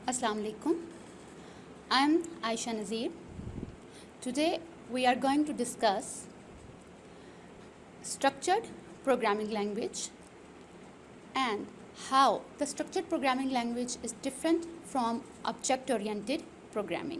Assalamu alaikum. I am Aisha Nazir. Today we are going to discuss structured programming language and how the structured programming language is different from object-oriented programming.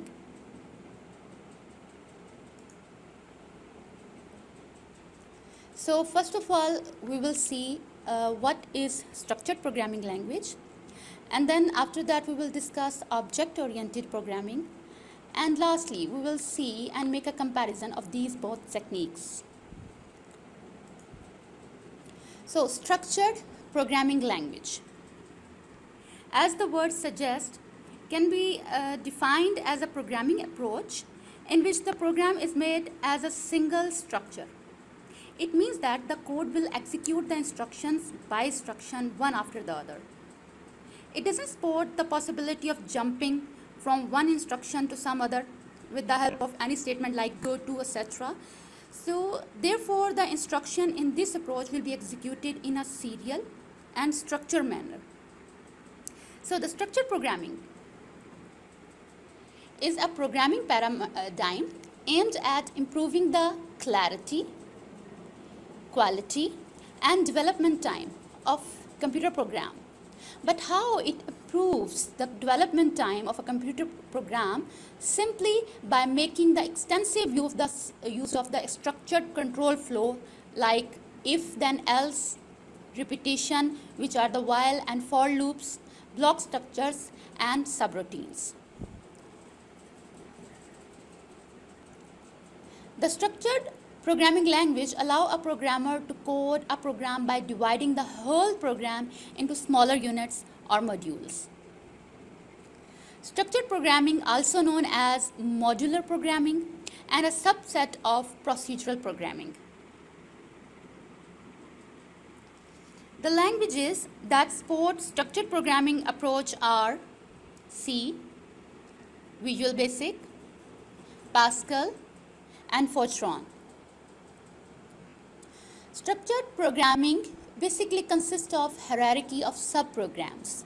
So first of all, we will see what is structured programming language, and then after that we will discuss object-oriented programming, and lastly we will see and make a comparison of these both techniques. So structured programming language, as the word suggests, can be defined as a programming approach in which the program is made as a single structure. It means that the code will execute the instructions by instruction one after the other. It doesn't support the possibility of jumping from one instruction to some other with the help of any statement like go to, etc. So therefore the instruction in this approach will be executed in a serial and structured manner. So the structured programming is a programming paradigm aimed at improving the clarity, quality and development time of computer program. But how it improves the development time of a computer program? Simply by making the extensive use of the structured control flow like if then else, repetition, which are the while and for loops, block structures and subroutines. The structured programming language allows a programmer to code a program by dividing the whole program into smaller units or modules. Structured programming, also known as modular programming, and a subset of procedural programming. The languages that support structured programming approach are C, Visual Basic, Pascal, and Fortran. Structured programming basically consists of hierarchy of subprograms.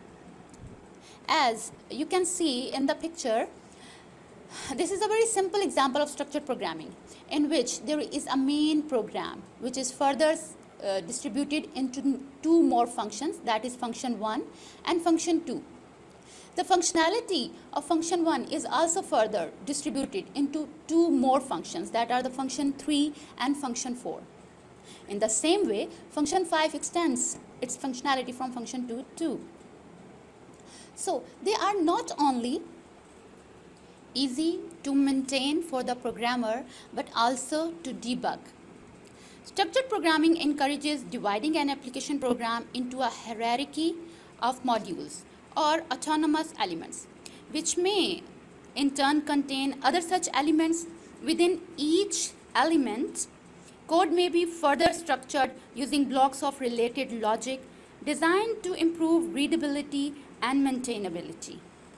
As you can see in the picture, this is a very simple example of structured programming in which there is a main program which is further distributed into two more functions, that is function 1 and function 2. The functionality of function 1 is also further distributed into two more functions, that are the function 3 and function 4. In the same way, function 5 extends its functionality from function 2 to 2. So they are not only easy to maintain for the programmer but also to debug. Structured programming encourages dividing an application program into a hierarchy of modules or autonomous elements, which may in turn contain other such elements. Within each element, code may be further structured using blocks of related logic designed to improve readability and maintainability.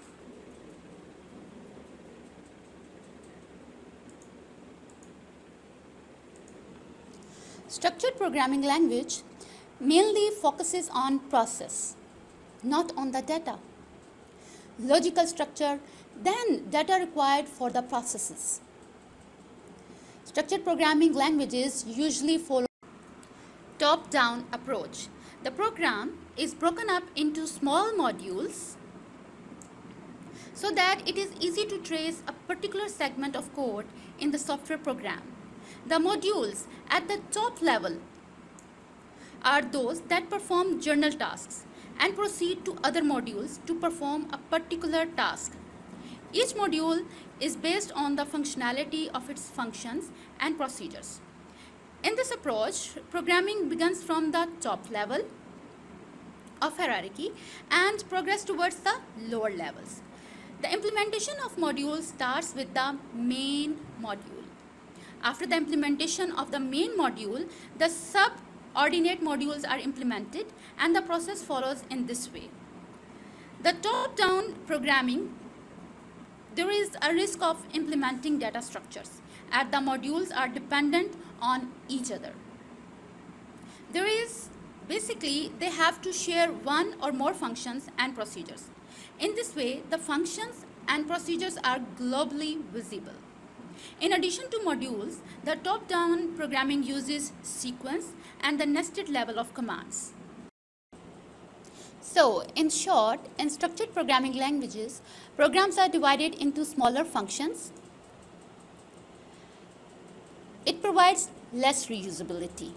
Structured programming language mainly focuses on process, not on the data. Logical structure, then data required for the processes. Structured programming languages usually follow top-down approach. The program is broken up into small modules so that it is easy to trace a particular segment of code in the software program. The modules at the top level are those that perform general tasks and proceed to other modules to perform a particular task. Each module is based on the functionality of its functions and procedures. In this approach, programming begins from the top level of hierarchy and progress towards the lower levels. The implementation of modules starts with the main module. After the implementation of the main module, the subordinate modules are implemented and the process follows in this way. The top-down programming, there is a risk of implementing data structures as the modules are dependent on each other. There is Basically, they have to share one or more functions and procedures. In this way, the functions and procedures are globally visible. In addition to modules, the top-down programming uses sequence and the nested level of commands. So, in short, in structured programming languages, programs are divided into smaller functions. It provides less reusability.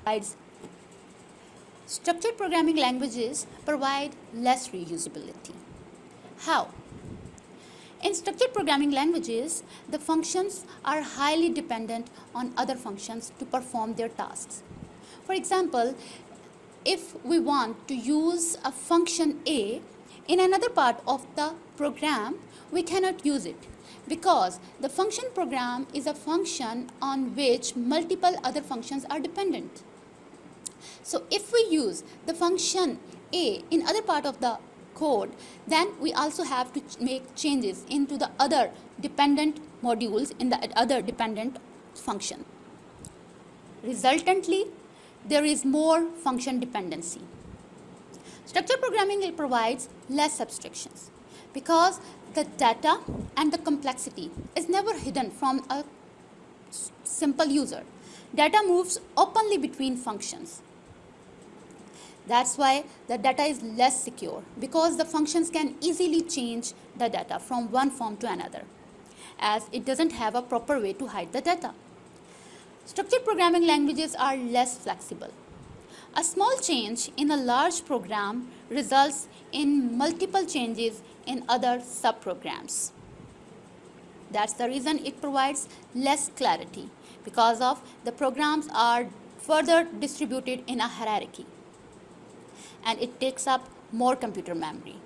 Structured programming languages provide less reusability. How? In structured programming languages, the functions are highly dependent on other functions to perform their tasks. For example, if we want to use a function A in another part of the program, we cannot use it because the function program is a function on which multiple other functions are dependent. So if we use the function A in other part of the code, then we also have to make changes into the other dependent modules in the other dependent function. Resultantly, there is more function dependency. Structured programming provides less abstractions because the data and the complexity is never hidden from a simple user. Data moves openly between functions. That's why the data is less secure because the functions can easily change the data from one form to another, as it doesn't have a proper way to hide the data. Structured programming languages are less flexible. A small change in a large program results in multiple changes in other subprograms. That's the reason it provides less clarity because of the programs are further distributed in a hierarchy, and it takes up more computer memory.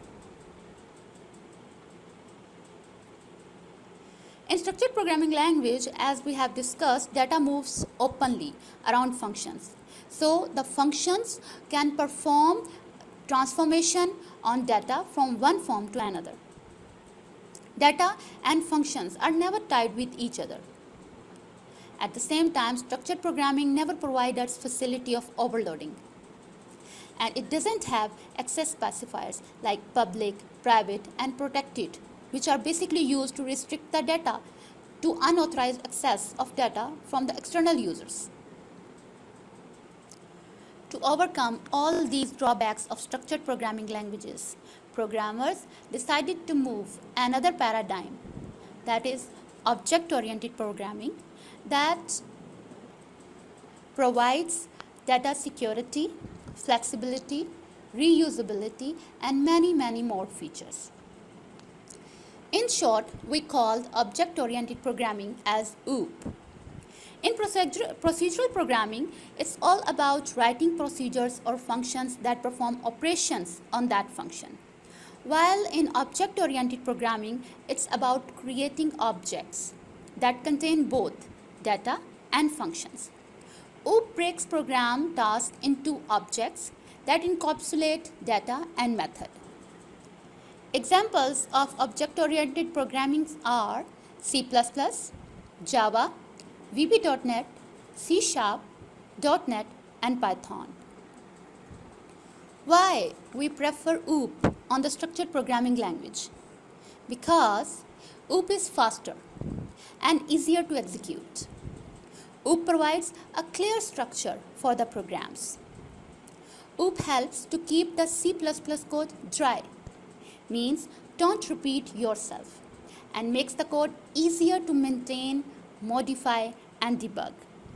In structured programming language, as we have discussed, data moves openly around functions. So the functions can perform transformation on data from one form to another. Data and functions are never tied with each other. At the same time, structured programming never provides us facility of overloading. And it doesn't have access specifiers like public, private, and protected, which are basically used to restrict the data to unauthorized access of data from the external users. To overcome all these drawbacks of structured programming languages, programmers decided to move another paradigm, that is object-oriented programming, that provides data security, flexibility, reusability, and many more features. In short, we called object-oriented programming as OOP. In procedural programming, it's all about writing procedures or functions that perform operations on that function. While in object-oriented programming, it's about creating objects that contain both data and functions. OOP breaks program tasks into objects that encapsulate data and method. Examples of object-oriented programming are C++, Java, VB.NET, C#, .NET, and Python. Why we prefer OOP on the structured programming language? Because OOP is faster and easier to execute. OOP provides a clear structure for the programs. OOP helps to keep the C++ code dry, means don't repeat yourself, and makes the code easier to maintain, modify, and debug.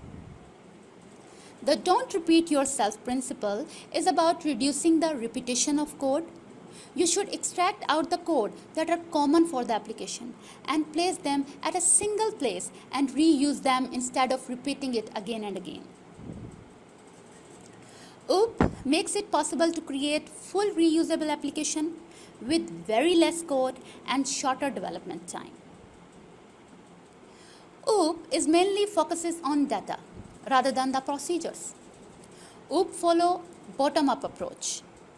The don't repeat yourself principle is about reducing the repetition of code. You should extract out the code that are common for the application and place them at a single place and reuse them instead of repeating it again and again. OOP makes it possible to create full reusable application with very less code and shorter development time. OOP is mainly focuses on data rather than the procedures. OOP follow bottom-up approach.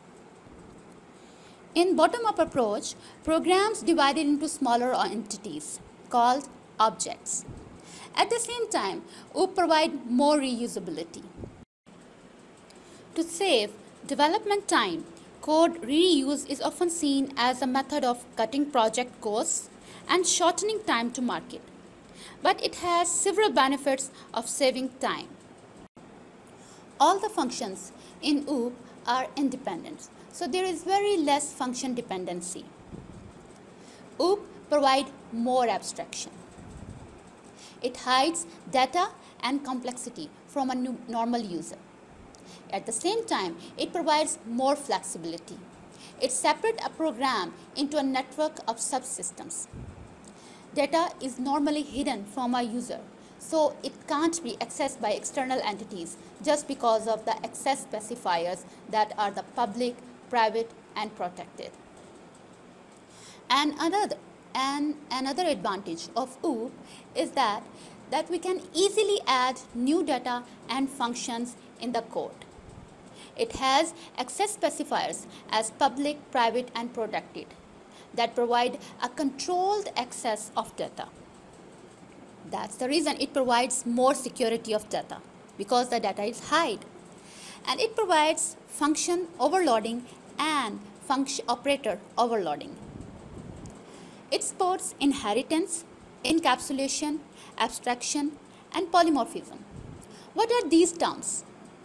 In bottom-up approach, programs divided into smaller entities called objects. At the same time, OOP provide more reusability. To save development time, code reuse is often seen as a method of cutting project costs and shortening time to market. But it has several benefits of saving time. All the functions in OOP are independent, so there is very less function dependency. OOP provides more abstraction. It hides data and complexity from a normal user. At the same time, it provides more flexibility. It separates a program into a network of subsystems. Data is normally hidden from a user, so it can't be accessed by external entities just because of the access specifiers that are the public, private, and protected. And another advantage of OOP is that we can easily add new data and functions in the code. It has access specifiers as public, private, and protected that provide a controlled access of data. That's the reason it provides more security of data, because the data is hid. And it provides function overloading and function operator overloading. It supports inheritance, encapsulation, abstraction, and polymorphism. What are these terms?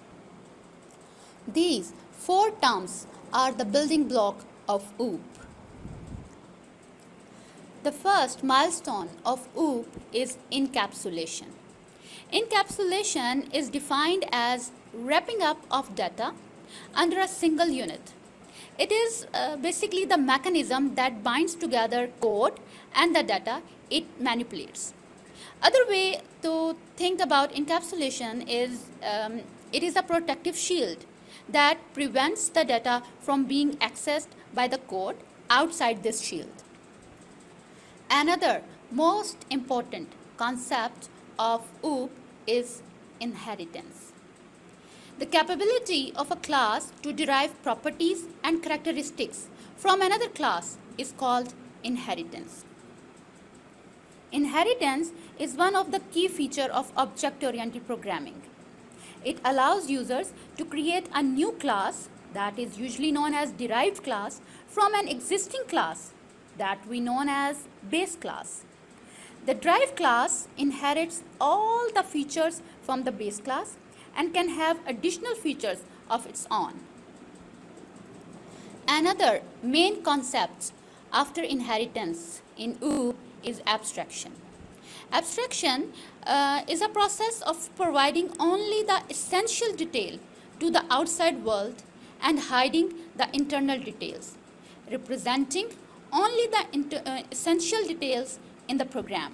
These 4 terms are the building block of OOP. The first milestone of OOP is encapsulation. Encapsulation is defined as wrapping up of data under a single unit. It is basically the mechanism that binds together code and the data it manipulates. Other way to think about encapsulation is it is a protective shield that prevents the data from being accessed by the code outside this shield. Another most important concept of OOP is inheritance. The capability of a class to derive properties and characteristics from another class is called inheritance. Inheritance is one of the key features of object-oriented programming. It allows users to create a new class that is usually known as derived class from an existing class that we know as base class. The derived class inherits all the features from the base class and can have additional features of its own. Another main concept after inheritance in OOP is abstraction. Abstraction is a process of providing only the essential detail to the outside world and hiding the internal details, representing only the essential details in the program.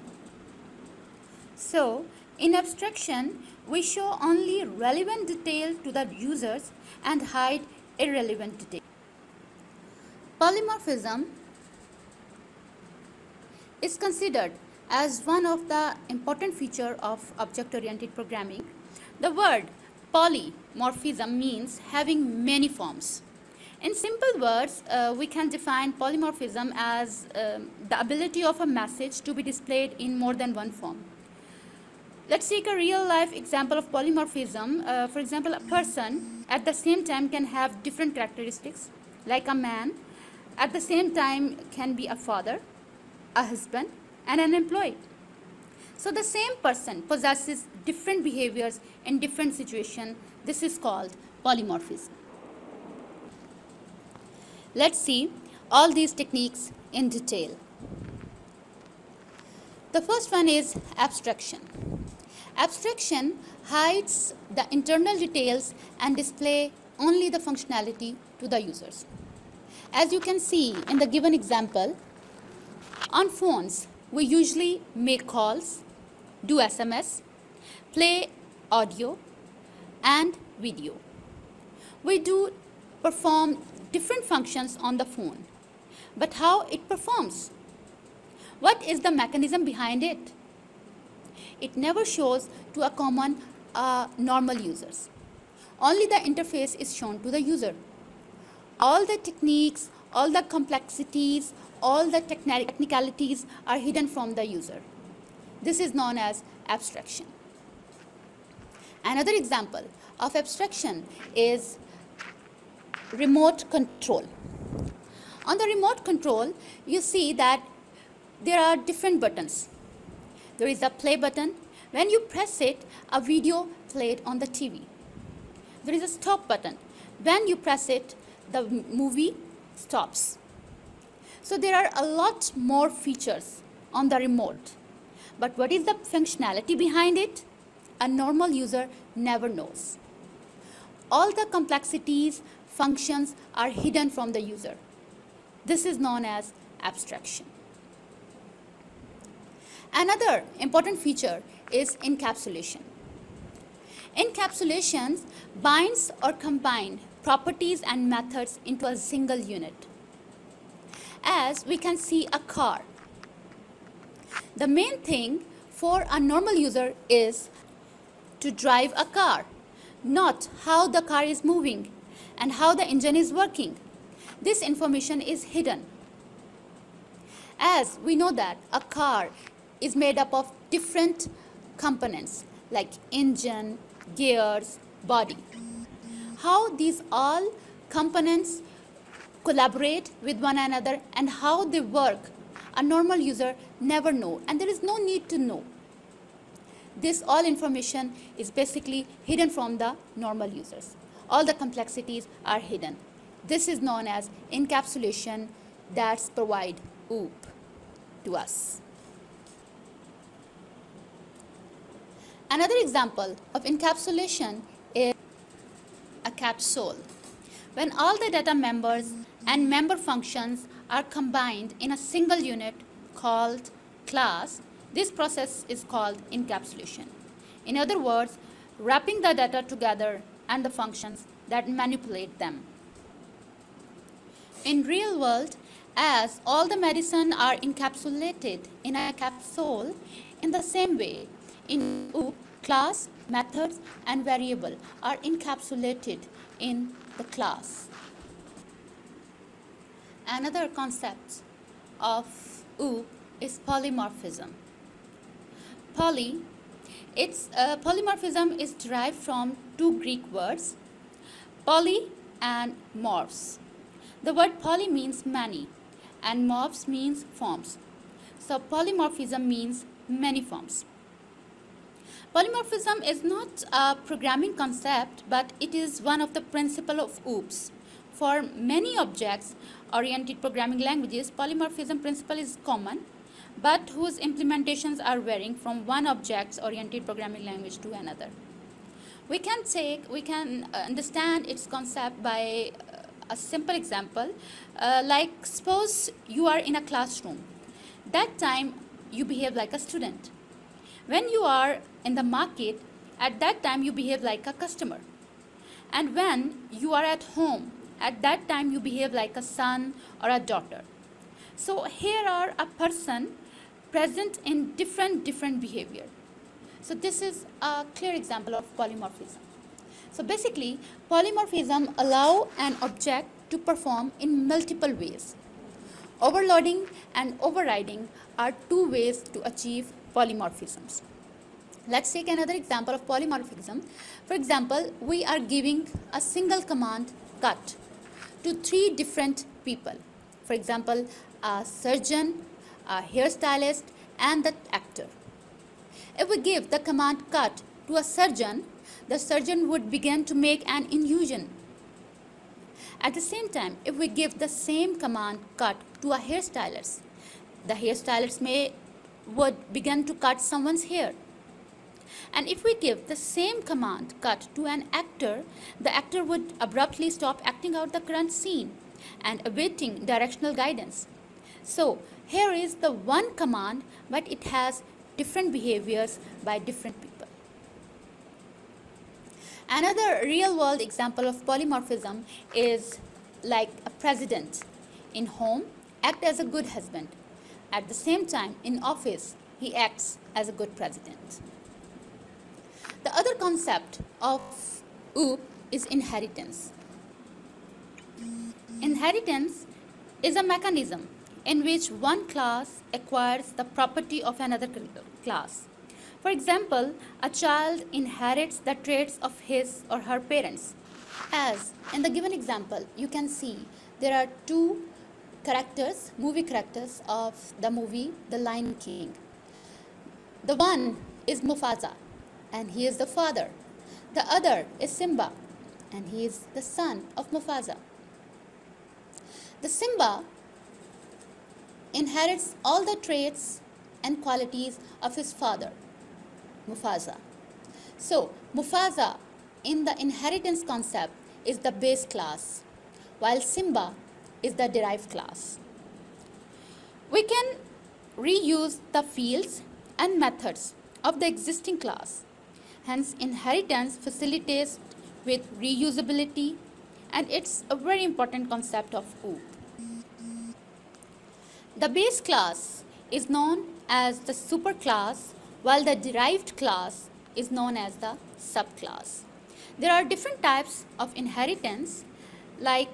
So, in abstraction, we show only relevant detail to the users and hide irrelevant detail. Polymorphism is considered as one of the important features of object-oriented programming. The word polymorphism means having many forms. In simple words, we can define polymorphism as the ability of a message to be displayed in more than one form. Let's take a real-life example of polymorphism. For example, a person at the same time can have different characteristics, like a man at the same time can be a father, a husband, and an employee. So the same person possesses different behaviors in different situations. This is called polymorphism. Let's see all these techniques in detail. The first one is abstraction. Abstraction hides the internal details and display only the functionality to the users. As you can see in the given example, on phones, we usually make calls, do SMS, play audio and video. We do perform different functions on the phone, but how it performs? What is the mechanism behind it? It never shows to a common normal users. Only the interface is shown to the user. All the techniques, all the complexities, all the technicalities are hidden from the user. This is known as abstraction. Another example of abstraction is remote control. On the remote control, you see that there are different buttons. There is a play button. When you press it, a video played on the TV. There is a stop button. When you press it, the movie stops. So there are a lot more features on the remote. But what is the functionality behind it? A normal user never knows. All the complexities, functions are hidden from the user. This is known as abstraction. Another important feature is encapsulation. Encapsulations binds or combine properties and methods into a single unit. As we can see a car. The main thing for a normal user is to drive a car, not how the car is moving and how the engine is working. This information is hidden. As we know that a car is made up of different components like engine, gears, body. How these all components collaborate with one another and how they work, a normal user never knows, and there is no need to know. This all information is basically hidden from the normal users. All the complexities are hidden. This is known as encapsulation that provides OOP to us. Another example of encapsulation is a capsule. When all the data members and member functions are combined in a single unit called class, this process is called encapsulation. In other words, wrapping the data together and the functions that manipulate them. In real world, as all the medicine are encapsulated in a capsule, in the same way, in OOP, class, methods, and variable are encapsulated in the class. Another concept of OOP is polymorphism. Polymorphism is derived from two Greek words, poly and morphs. The word poly means many and morphs means forms. So polymorphism means many forms. Polymorphism is not a programming concept, but it is one of the principles of OOPs. For many objects-oriented programming languages, polymorphism principle is common, but whose implementations are varying from one object-oriented programming language to another. We can understand its concept by a simple example, like suppose you are in a classroom. That time you behave like a student. When you are in the market, at that time you behave like a customer. And when you are at home, at that time you behave like a son or a daughter. So here are a person present in different behavior. So this is a clear example of polymorphism. So basically, polymorphism allows an object to perform in multiple ways. Overloading and overriding are two ways to achieve polymorphisms. Let's take another example of polymorphism. For example, we are giving a single command cut to three different people. For example, a surgeon, a hairstylist, and the actor. If we give the command cut to a surgeon, the surgeon would begin to make an incision. At the same time, if we give the same command cut to a hairstylist, the hairstylist would begin to cut someone's hair. And if we give the same command cut to an actor, the actor would abruptly stop acting out the current scene and awaiting directional guidance. So here is the one command, but it has different behaviors by different people. Another real-world example of polymorphism is like a president in home acts as a good husband. At the same time, in office, he acts as a good president. The other concept of OOP is inheritance. Inheritance is a mechanism in which one class acquires the property of another class. For example, a child inherits the traits of his or her parents. As in the given example, you can see there are two characters, movie characters of the movie The Lion King. The one is Mufasa, and he is the father. The other is Simba, and he is the son of Mufasa. The Simba inherits all the traits and qualities of his father, Mufasa. So, Mufasa in the inheritance concept is the base class, while Simba is the derived class. We can reuse the fields and methods of the existing class. Hence, inheritance facilitates with reusability, and it's a very important concept of OOP. The base class is known as the superclass, while the derived class is known as the subclass. There are different types of inheritance like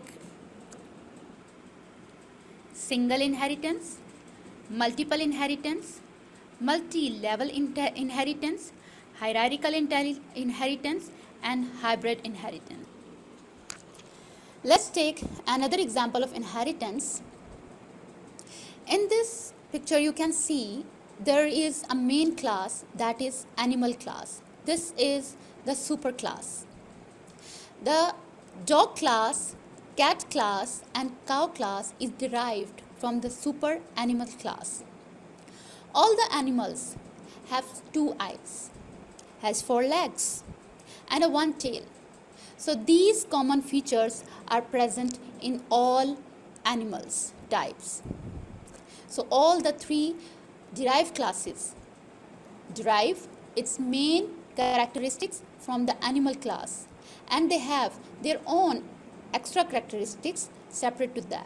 single inheritance, multiple inheritance, multi-level inheritance, hierarchical inheritance, and hybrid inheritance. Let's take another example of inheritance. In this picture, you can see there is a main class, that is animal class. This is the superclass. The dog class, cat class, and cow class is derived from the super animal class. All the animals have 2 eyes, has 4 legs, and a 1 tail. So these common features are present in all animals types. So all the 3 derived classes derive its main characteristics from the animal class, and they have their own extra characteristics separate to that.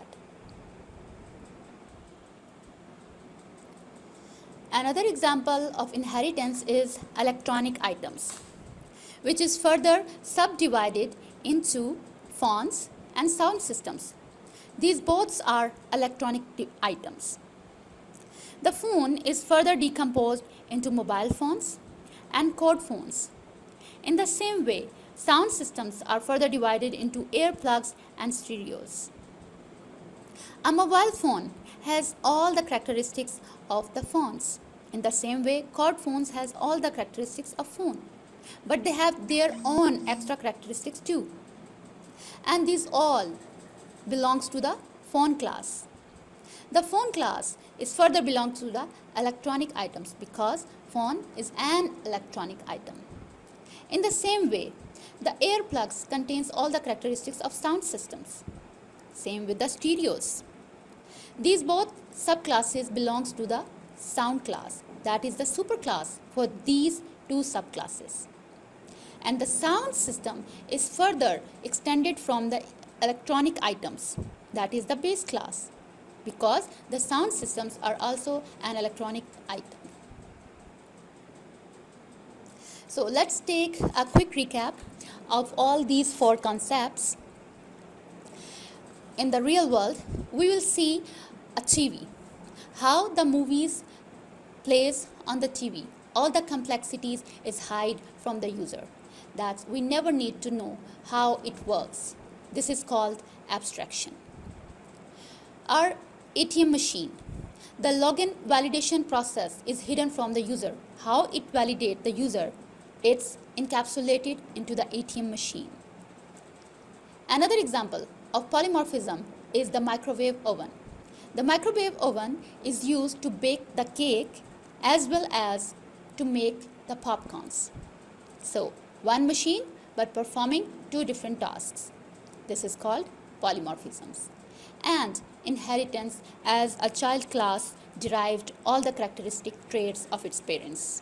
Another example of inheritance is electronic items, which is further subdivided into phones and sound systems. These both are electronic items. The phone is further decomposed into mobile phones and code phones. In the same way, sound systems are further divided into earplugs and stereos. A mobile phone has all the characteristics of the phones. In the same way, code phones has all the characteristics of phone, but they have their own extra characteristics too. And these all belongs to the phone class. The phone class is further belongs to the electronic items because phone is an electronic item. In the same way, the earplugs contains all the characteristics of sound systems. Same with the stereos. These both subclasses belongs to the sound class, that is the superclass for these 2 subclasses. And the sound system is further extended from the electronic items, that is the base class, because the sound systems are also an electronic item. So let's take a quick recap of all these 4 concepts. In the real world, we will see a TV, how the movies plays on the TV. All the complexities is hide from the user. That we never need to know how it works. This is called abstraction. Our ATM machine, the login validation process is hidden from the user. How it validates the user? It's encapsulated into the ATM machine. Another example of polymorphism is the microwave oven. The microwave oven is used to bake the cake as well as to make the popcorns. So, one machine but performing 2 different tasks. This is called polymorphisms. And inheritance, as a child class derived all the characteristic traits of its parents.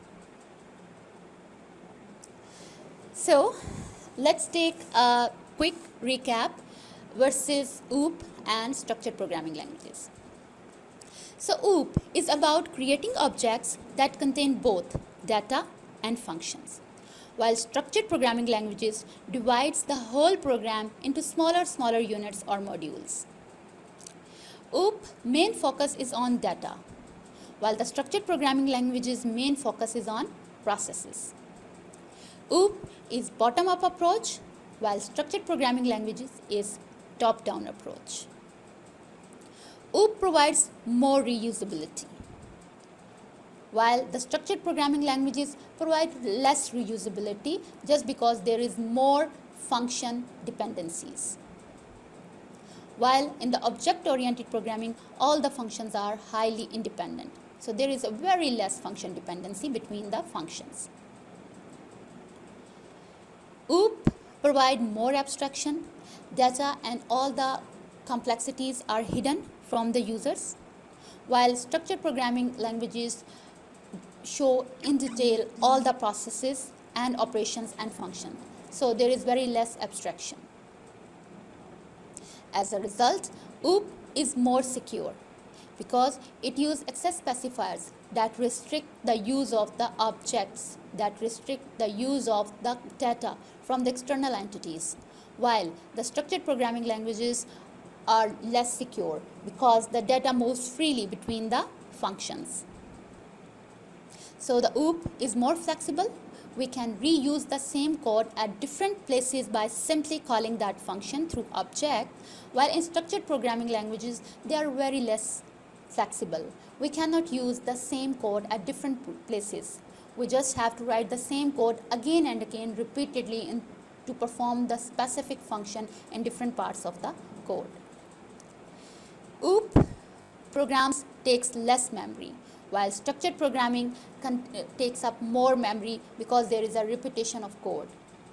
So, let's take a quick recap versus OOP and structured programming languages. So OOP is about creating objects that contain both data and functions, while structured programming languages divides the whole program into smaller units or modules. OOP main focus is on data, while the structured programming language's main focus is on processes. OOP is bottom-up approach, while structured programming languages is top-down approach. OOP provides more reusability, while the structured programming languages provide less reusability just because there is more function dependencies. While in the object-oriented programming, all the functions are highly independent. So there is a very less function dependency between the functions. OOP provide more abstraction, data and all the complexities are hidden from the users, while structured programming languages show in detail all the processes and operations and functions. So there is very less abstraction. As a result, OOP is more secure because it uses access specifiers that restrict the use of the objects, that restrict the use of the data from the external entities, while the structured programming languages are less secure because the data moves freely between the functions. So the OOP is more flexible. We can reuse the same code at different places by simply calling that function through object, while in structured programming languages, they are very less flexible. We cannot use the same code at different places. We just have to write the same code again and again repeatedly to perform the specific function in different parts of the code. OOP programs takes less memory, while structured programming takes up more memory because there is a repetition of code.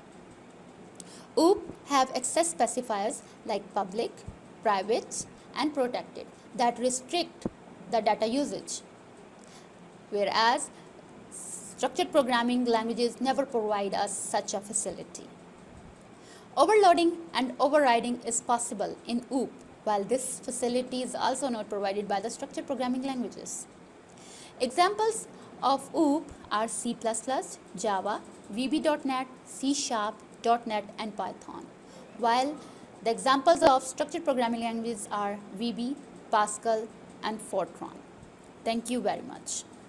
OOP have access specifiers like public, private, and protected that restrict the data usage, whereas structured programming languages never provide us such a facility. Overloading and overriding is possible in OOP, while this facility is also not provided by the structured programming languages. Examples of OOP are C++, Java, VB.NET, C#, .NET, and Python, while the examples of structured programming languages are VB, Pascal, and Fortran. Thank you very much.